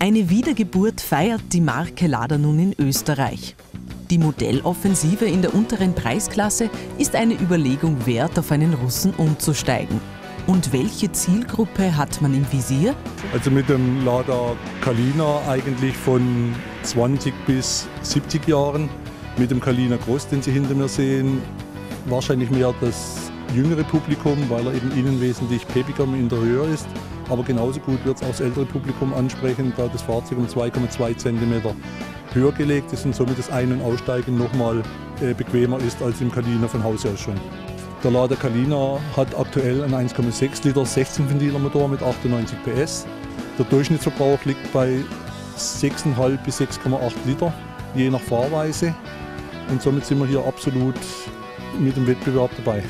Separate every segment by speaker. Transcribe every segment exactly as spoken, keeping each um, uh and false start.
Speaker 1: Eine Wiedergeburt feiert die Marke Lada nun in Österreich. Die Modelloffensive in der unteren Preisklasse ist eine Überlegung wert, auf einen Russen umzusteigen. Und welche Zielgruppe hat man im Visier?
Speaker 2: Also mit dem Lada Kalina eigentlich von zwanzig bis siebzig Jahren. Mit dem Kalina Cross, den Sie hinter mir sehen, wahrscheinlich mehr das jüngere Publikum, weil er eben innen wesentlich peppiger im Interieur ist. Aber genauso gut wird es auch das ältere Publikum ansprechen, da das Fahrzeug um zwei Komma zwei Zentimeter höher gelegt ist und somit das Ein- und Aussteigen nochmal äh, bequemer ist als im Kalina von Haus aus schon. Der Lada Kalina hat aktuell einen eins Komma sechs Liter sechzehn Ventiler Motor mit achtundneunzig P S. Der Durchschnittsverbrauch liegt bei sechs Komma fünf bis sechs Komma acht Liter, je nach Fahrweise. Und somit sind wir hier absolut mit dem Wettbewerb dabei.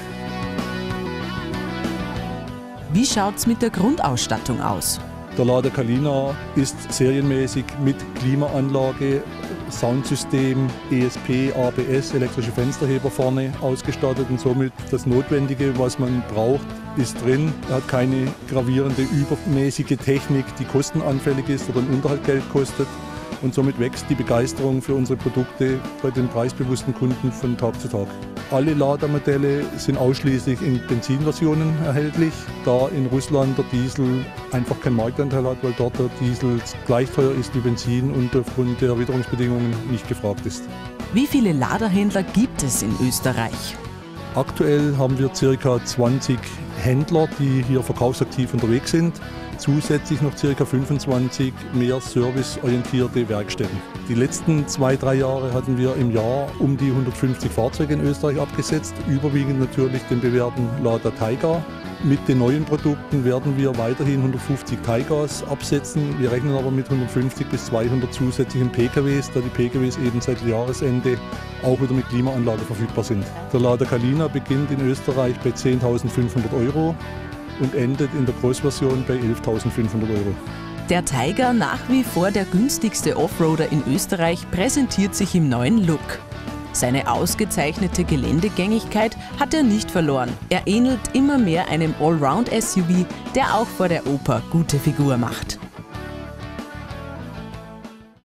Speaker 1: Wie schaut's mit der Grundausstattung aus?
Speaker 2: Der Lada Kalina ist serienmäßig mit Klimaanlage, Soundsystem, E S P, A B S, elektrische Fensterheber vorne ausgestattet und somit das Notwendige, was man braucht, ist drin. Er hat keine gravierende, übermäßige Technik, die kostenanfällig ist oder einen Unterhalt Geld kostet. Und somit wächst die Begeisterung für unsere Produkte bei den preisbewussten Kunden von Tag zu Tag. Alle Lada-Modelle sind ausschließlich in Benzinversionen erhältlich, da in Russland der Diesel einfach keinen Marktanteil hat, weil dort der Diesel gleich teuer ist wie Benzin und aufgrund der Witterungsbedingungen nicht gefragt ist.
Speaker 1: Wie viele Lada-Händler gibt es in Österreich?
Speaker 2: Aktuell haben wir ca. zwanzig Händler, die hier verkaufsaktiv unterwegs sind. Zusätzlich noch ca. fünfundzwanzig mehr serviceorientierte Werkstätten. Die letzten zwei, drei Jahre hatten wir im Jahr um die hundertfünfzig Fahrzeuge in Österreich abgesetzt, überwiegend natürlich den bewährten Lada Taiga. Mit den neuen Produkten werden wir weiterhin hundertfünfzig Taigas absetzen. Wir rechnen aber mit hundertfünfzig bis zweihundert zusätzlichen P K Ws, da die P K Ws eben seit Jahresende auch wieder mit Klimaanlage verfügbar sind. Der Lada Kalina beginnt in Österreich bei zehntausendfünfhundert Euro und endet in der Großversion bei elftausendfünfhundert Euro.
Speaker 1: Der Taiga, nach wie vor der günstigste Offroader in Österreich, präsentiert sich im neuen Look. Seine ausgezeichnete Geländegängigkeit hat er nicht verloren. Er ähnelt immer mehr einem Allround-S U V, der auch vor der Oper gute Figur macht.